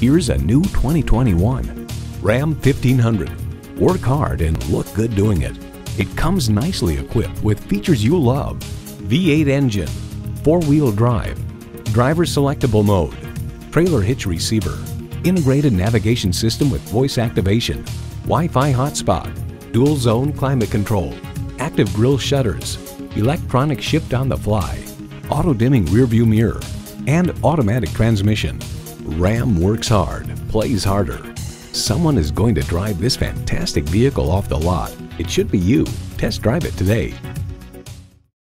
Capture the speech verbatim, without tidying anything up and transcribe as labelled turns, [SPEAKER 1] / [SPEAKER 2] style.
[SPEAKER 1] Here's a new twenty twenty-one Ram fifteen hundred. Work hard and look good doing it. It comes nicely equipped with features you love. V eight engine, four-wheel drive, driver selectable mode, trailer hitch receiver, integrated navigation system with voice activation, Wi-Fi hotspot, dual zone climate control, active grille shutters, electronic shift on the fly, auto dimming rear view mirror, and automatic transmission. Ram works hard, plays harder. Someone is going to drive this fantastic vehicle off the lot. It should be you. Test drive it today.